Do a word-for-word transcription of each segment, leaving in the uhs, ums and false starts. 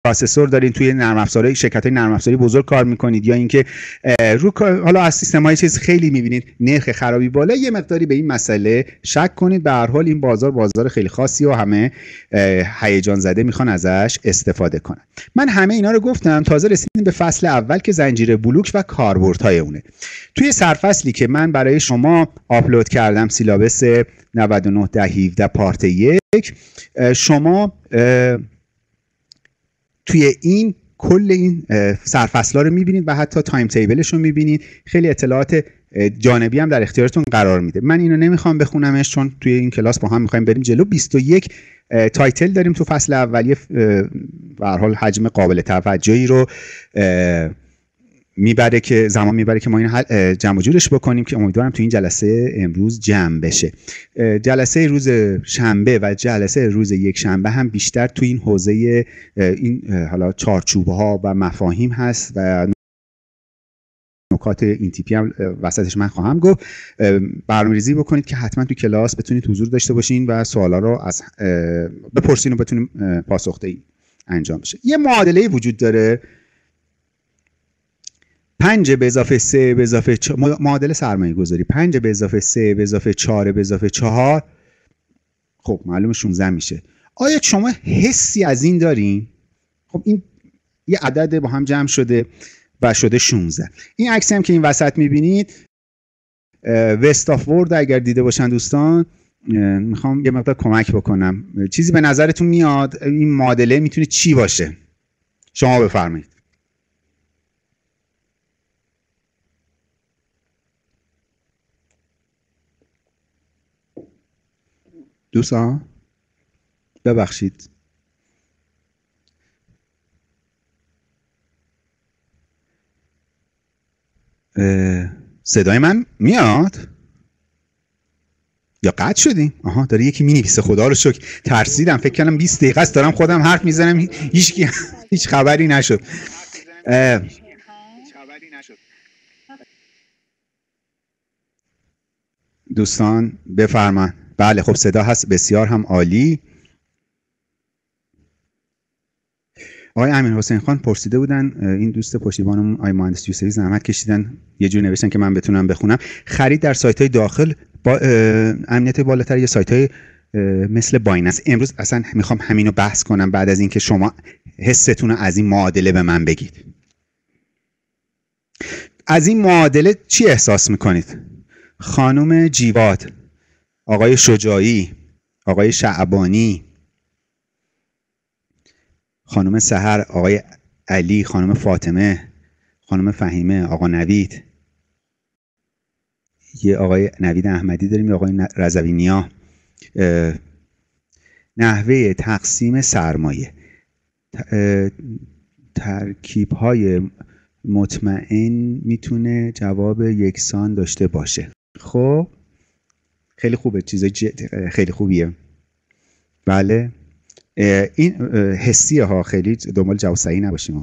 پروسسور دارین، توی نرم افزارهای شرکت‌های نرم افزاری بزرگ کار میکنید، یا اینکه رو حالا از سیستم‌های چیز خیلی میبینید نرخ خرابی بالا، یه مقداری به این مسئله شک کنید. به هر حال این بازار بازار خیلی خاصی و همه هیجان زده میخوان ازش استفاده کنن. من همه اینا رو گفتم، تازه رسیدیم به فصل اول که زنجیره بلوک و کاربردهای اونه. توی سرفصلی که من برای شما آپلود کردم، سیلابس نود و نه ده هفده پارت یک، شما توی این کل این سرفصل‌ها رو می‌بینید و حتی تایم تیبلش رو می‌بینید. خیلی اطلاعات جانبی هم در اختیارتون قرار میده. من اینو نمیخوام بخونمش چون توی این کلاس با هم می‌خوایم بریم جلو. بیست و یک تایتل داریم تو فصل اولیه، به هر حال حجم قابل توجهی رو میبره که زمان میبره که ما این جمع و جورش بکنیم که امیدوارم تو این جلسه امروز جمع بشه. جلسه روز شنبه و جلسه روز یک شنبه هم بیشتر تو این حوزه این حالا چارچوب‌ها و مفاهیم هست و نکات این تیپی هم وسطش من خواهم گفت. برنامه‌ریزی بکنید که حتما تو کلاس بتونید حضور داشته باشین و سوالا رو از بپرسین و بتونیم پاسخدهی انجام بشه. یه معادله وجود داره، پنج به اضافه سه به اضافه چهار، معادله سرمایه گذاری، پنج به اضافه سه به اضافه چهار به اضافه چهار، خب معلومه شانزده میشه. آیا شما حسی از این دارین؟ خب این یه عدد با هم جمع شده و شده شانزده. این عکسی هم که این وسط میبینید وست آف ورد اگر دیده باشن دوستان، میخوام یه مقدار کمک بکنم. چیزی به نظرتون میاد این معادله میتونه چی باشه؟ شما بفرمایید. دوستان ببخشید، صدای من میاد یا قطع شدیم؟ آها داره یکی مینویسه، خدا رو شکر. ترسیدم، فکر کردم بیست دقیقه است دارم خودم حرف میزنم، هیچ هیچ خبری نشد. دوستان بفرمایید. بله خب صدا هست، بسیار هم عالی. آقای امیر حسین خان پرسیده بودن، این دوست پشتیبانمون آقای مهندس یوسفی زحمت کشیدن یه جور نوشتن که من بتونم بخونم. خرید در سایت های داخل با امنیت بالاتر یا سایت های مثل بایننس. امروز اصلا میخوام همینو بحث کنم بعد از اینکه شما حستون از این معادله به من بگید. از این معادله چی احساس میکنید؟ خانم جیواد، آقای شجاعی، آقای شعبانی، خانم سحر، آقای علی، خانم فاطمه، خانم فهیمه، آقا نوید، یه آقای نوید احمدی داریم، یه آقای رضوینیا. نحوه تقسیم سرمایه، ترکیب های مطمئن میتونه جواب یکسان داشته باشه. خب خیلی خوبه، چیزای خیلی خوبیه. بله این حسیه ها، خیلی دنبال جواب صحیح نباشیم.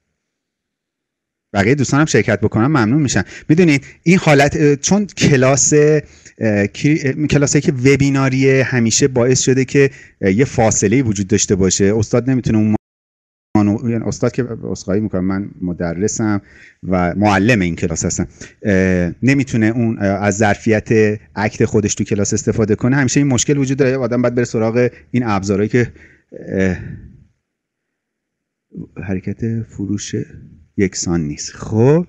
بقیه دوستان هم شرکت بکنن ممنون میشن. میدونید این حالت چون کلاس کلاسایی که وبیناریه همیشه باعث شده که یه فاصله وجود داشته باشه. استاد نمیتونه اون مانو... یعنی استاد که اسخای میکنم، من مدرسم و معلم این کلاس هستم، نمیتونه اون از ظرفیت اکت خودش تو کلاس استفاده کنه. همیشه این مشکل وجود داره، آدم باید بره سراغ این ابزارهایی که حرکت فروش یکسان نیست. خب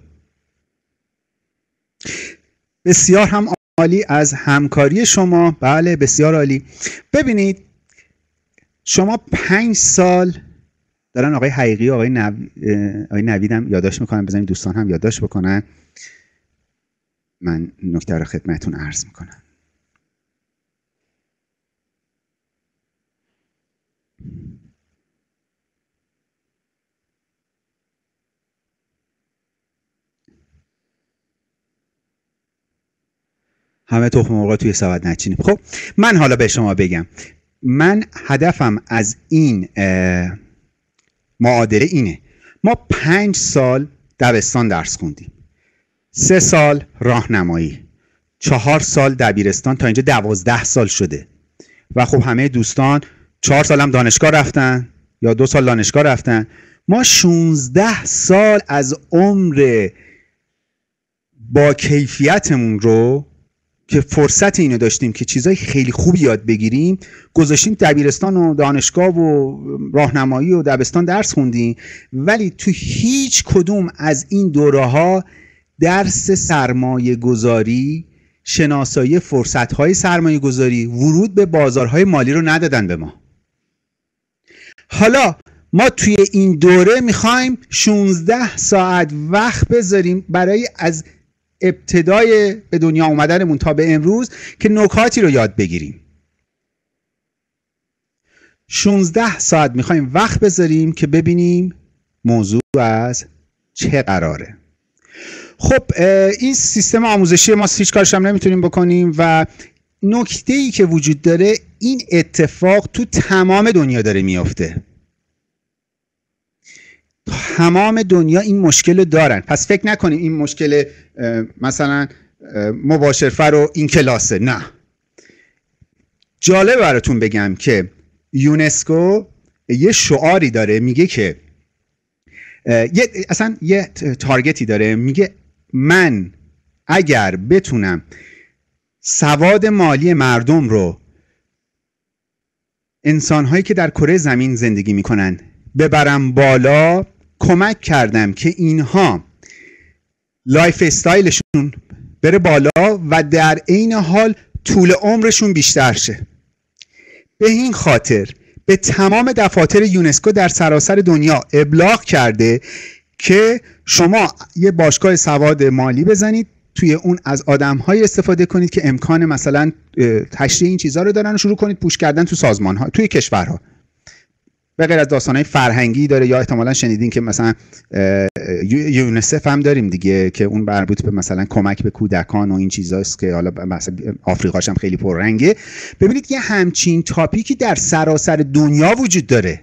بسیار هم عالی از همکاری شما. بله بسیار عالی. ببینید شما پنج سال دارن آقای حقیقی و آقای, نو... آقای نوید هم یادداشت میکنن، بزنید دوستان هم یادداشت بکنن. من نکته رو خدمتتون عرض میکنم. همه تخم مرغ توی سبد نچینیم. خب من حالا به شما بگم، من هدفم از این معادله اینه. ما پنج سال دبستان درس خوندیم، سه سال راهنمایی، چهار سال دبیرستان، تا اینجا دوازده سال شده و خب همه دوستان چهار سال هم دانشگاه رفتن، یا دو سال دانشگاه رفتن. ما شانزده سال از عمر با کیفیتمون رو که فرصت اینو داشتیم که چیزای خیلی خوبی یاد بگیریم گذاشتیم دبیرستان و دانشگاه و راهنمایی و دبستان درس خوندیم، ولی تو هیچ کدوم از این دوره‌ها درس سرمایه گذاری، شناسایی فرصت‌های سرمایه گذاری، ورود به بازارهای مالی رو ندادن به ما. حالا ما توی این دوره میخوایم شانزده ساعت وقت بذاریم برای از ابتدای به دنیا اومدنمون تا به امروز که نکاتی رو یاد بگیریم. شانزده ساعت میخوایم وقت بذاریم که ببینیم موضوع از چه قراره. خب این سیستم آموزشی ما هیچ کارش هم نمیتونیم بکنیم و نکته‌ای که وجود داره این اتفاق تو تمام دنیا داره میافته. تمام دنیا این مشکل رو دارن. پس فکر نکنیم این مشکل مثلا مباشرفه رو این کلاسه. نه، جالب براتون بگم که یونسکو یه شعاری داره میگه که یه اصلا یه تارگتی داره، میگه من اگر بتونم سواد مالی مردم رو، انسان‌هایی که در کره زمین زندگی میکنن، ببرم بالا، کمک کردم که اینها لایف استایلشون بره بالا و در عین حال طول عمرشون بیشتر شه. به این خاطر به تمام دفاتر یونسکو در سراسر دنیا ابلاغ کرده که شما یه باشگاه سواد مالی بزنید، توی اون از آدم‌های استفاده کنید که امکان مثلا تشریح این چیزها رو دارن و شروع کنید پوش کردن تو سازمان‌ها، توی کشورها. به غیر از داستان‌های فرهنگی داره، یا احتمالاً شنیدین که مثلا یونیسف هم داریم دیگه که اون مربوط به مثلا کمک به کودکان و این چیزاست که حالا مثلا آفریقاش هم خیلی پررنگه. ببینید یه همچین تاپیکی در سراسر دنیا وجود داره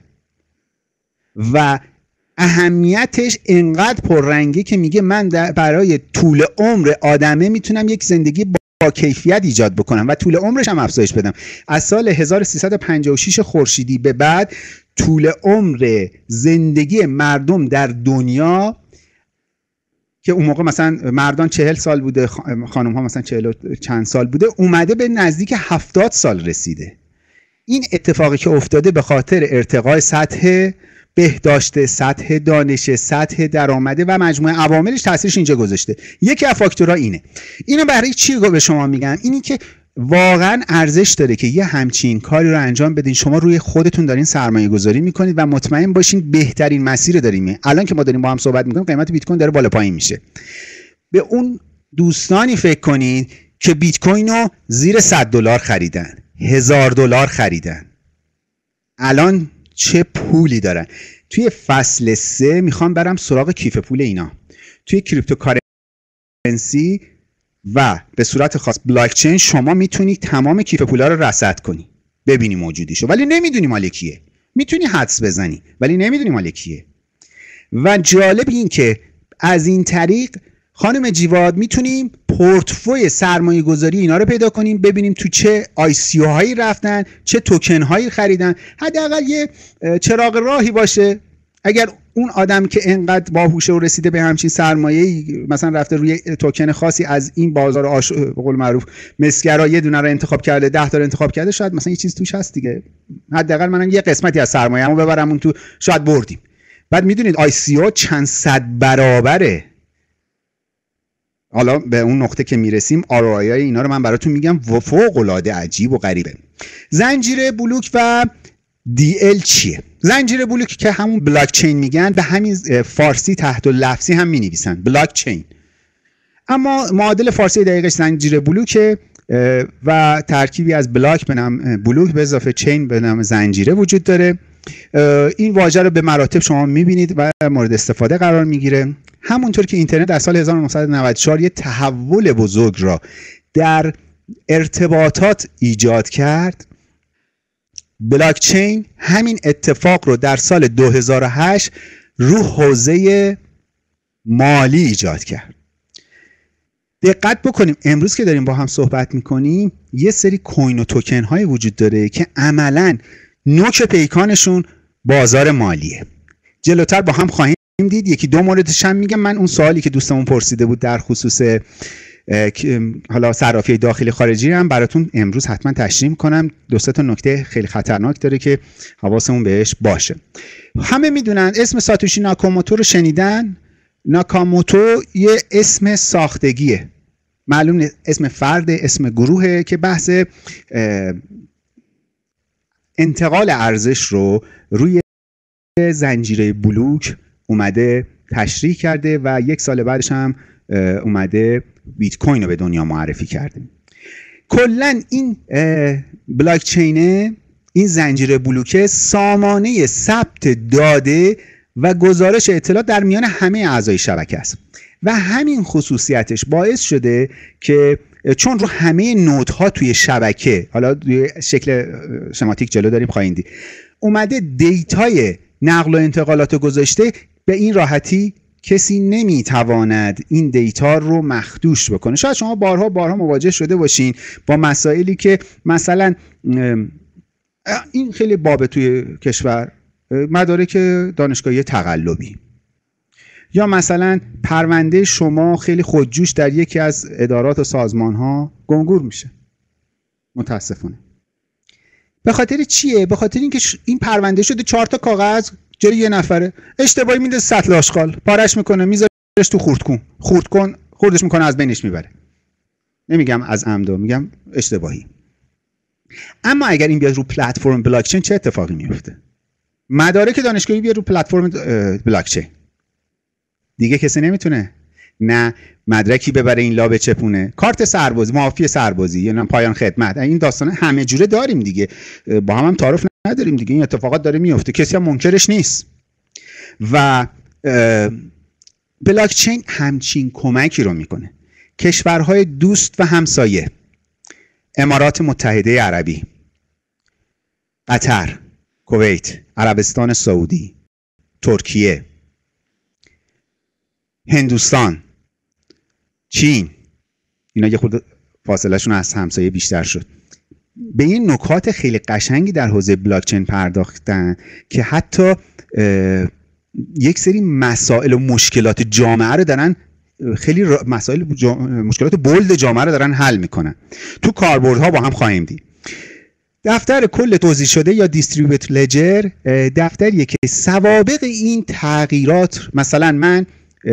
و اهمیتش انقدر پررنگه که میگه من برای طول عمر آدمه میتونم یک زندگی با کیفیت ایجاد بکنم و طول عمرش هم افزایش بدم. از سال هزار و سیصد و پنجاه و شش خورشیدی به بعد طول عمر زندگی مردم در دنیا که اون موقع مثلا مردان چهل سال بوده، خانم ها مثلا چهل و چند سال بوده، اومده به نزدیک هفتاد سال رسیده. این اتفاقی که افتاده به خاطر ارتقای سطح بهداشت، سطح دانش، سطح درآمده و مجموعه عواملش تاثیرش اینجا گذاشته. یکی از فاکتورها اینه. اینو برای چی به شما میگم؟ اینی که واقعا ارزش داره که یه همچین کاری رو انجام بدین. شما روی خودتون دارین سرمایه گذاری میکنید و مطمئن باشین بهترین مسیر داریم. الان که ما داریم با هم صحبت میکنیم قیمت بیت کوین داره بالا پایین میشه. به اون دوستانی فکر کنید که بیت کوین رو زیر صد دلار خریدن، هزار دلار خریدن، الان چه پولی دارن. توی فصل سه میخوام برم سراغ کیف پول اینا. توی کریپتوکارنسی و به صورت خاص بلاک چین شما میتونی تمام کیف پولا رو رصد کنی، ببینی موجودیشو، ولی نمیدونی مال کیه. میتونی حدس بزنی ولی نمیدونی مال کیه. و جالب این که از این طریق خانم جیواد میتونیم پورتفوی سرمایه گذاری اینا رو پیدا کنیم، ببینیم تو چه آی سی او هایی رفتن، چه توکن هایی خریدن. حداقل یه چراغ راهی باشه. اگر اون آدم که انقدر باهوشه و رسیده به همچین سرمایه‌ای مثلا رفته روی توکن خاصی از این بازار آش... به قول معروف مسگرا یه دونه رو انتخاب کرده، ده تا رو انتخاب کرده، شاید مثلا یه چیز توش هست دیگه. حداقل منم یه قسمتی از سرمایه‌مو ببرم اون تو، شاید بردیم. بعد میدونید آی سی او چند صد برابره. حالا به اون نقطه که میرسیم آر او آی اینا رو من براتون میگم و فوق العاده عجیب و غریبه. زنجیره بلوک و دی ال چیه؟ زنجیره بلوک که همون بلاک چین میگن، به همین فارسی تحت لفظی هم مینویسن بلاک چین، اما معادل فارسی دقیقش زنجیره بلوکه و ترکیبی از بلاک به نام بلوک به اضافه چین به نام زنجیره وجود داره. این واژه رو به مراتب شما میبینید و مورد استفاده قرار میگیره. همونطور که اینترنت در سال هزار و نهصد و نود و چهار یه تحول بزرگ را در ارتباطات ایجاد کرد، بلاک چین همین اتفاق رو در سال دو هزار و هشت رو حوزه مالی ایجاد کرد. دقت بکنیم امروز که داریم با هم صحبت میکنیم یه سری کوین و توکن های وجود داره که عملاً نوک پیکانشون بازار مالیه. جلوتر با هم خواهیم دید. یکی دو موردش هم میگم. من اون سوالی که دوستمون پرسیده بود در خصوص حالا صرافی داخلی خارجی هم براتون امروز حتما تشریح میکنم. دو سه تا نکته خیلی خطرناک داره که حواسمون بهش باشه. همه میدونن اسم ساتوشی ناکاموتو رو شنیدن. ناکاموتو یه اسم ساختگیه، معلوم نیست اسم فرد، اسم گروهه که بحث انتقال ارزش رو روی زنجیره بلوک اومده تشریح کرده و یک سال بعدش هم اومده بیت کوین رو به دنیا معرفی کرده. کلا این بلاک چینه، این زنجیره بلوکه سامانه ثبت داده و گزارش اطلاعات در میان همه اعضای شبکه است و همین خصوصیتش باعث شده که چون رو همه نودها توی شبکه، حالا توی شکل شماتیک جلو داریم خواهیم دید، اومده دیتای نقل و انتقالات گذاشته، به این راحتی کسی نمیتواند این دیتا رو مخدوش بکنه. شاید شما بارها بارها مواجه شده باشین با مسائلی که مثلا این خیلی بابه توی کشور، مدارک دانشگاهی تقلبی، یا مثلا پرونده شما خیلی خودجوش در یکی از ادارات و سازمان‌ها گمگور میشه. متاسفانه. به خاطر چیه؟ به خاطر اینکه این پرونده شده چهار تا کاغذ جلوی یه نفره، اشتباهی میده سطل آشغال، پارش میکنه میذارش تو خردکن، خردکن خوردش میکنه از بینش میبره. نمیگم از عمد، میگم اشتباهی. اما اگر این بیاد رو پلتفرم بلاک چین چه اتفاقی میفته؟ مدارک دانشگاهی بیاد رو پلتفرم بلاک چین، دیگه کسی نمیتونه نه مدرکی ببره این لا بچپونه. کارت سربازی، معافی سربازی یا پایان خدمت، این داستان همه جوره داریم دیگه، با هم هم تعارف نداریم دیگه، این اتفاقات داره میفته، کسی هم منکرش نیست. و بلاک چین همچین کمکی رو میکنه. کشورهای دوست و همسایه، امارات متحده عربی، قطر، کویت، عربستان سعودی، ترکیه، هندوستان، چین، اینا یه خورده فاصله شون از همسایه بیشتر شد، به این نکات خیلی قشنگی در حوزه بلاک چین پرداختن که حتی یک سری مسائل و مشکلات جامعه رو دارن، خیلی مسائل جا... مشکلات بولد جامعه رو دارن حل میکنن. تو کاربردها با هم خواهیم دید. دفتر کل توزیع شده یا دیستریبیوت لجر دفتریه که سوابق این تغییرات، مثلا من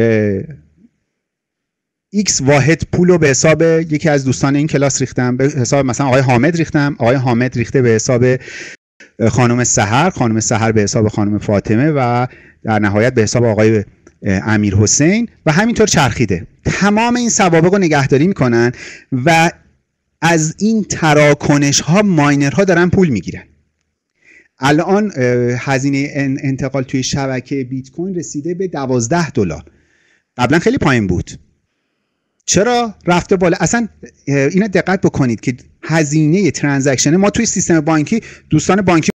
ایکس واحد پول رو به حساب یکی از دوستان این کلاس ریختم، به حساب مثلا آقای حامد ریختم، آقای حامد ریخته به حساب خانم سحر، خانم سحر به حساب خانم فاطمه و در نهایت به حساب آقای امیر حسین و همینطور چرخیده. تمام این سوابق رو نگهداری میکنن و از این تراکنش ها ماینر ها دارن پول میگیرن. الان هزینه انتقال توی شبکه بیت کوین رسیده به دوازده دلار. قبلا خیلی پایین بود. چرا رفته بالا؟ اصلا اینا دقت بکنید که هزینه ترانزکشن ما توی سیستم بانکی، دوستان بانکی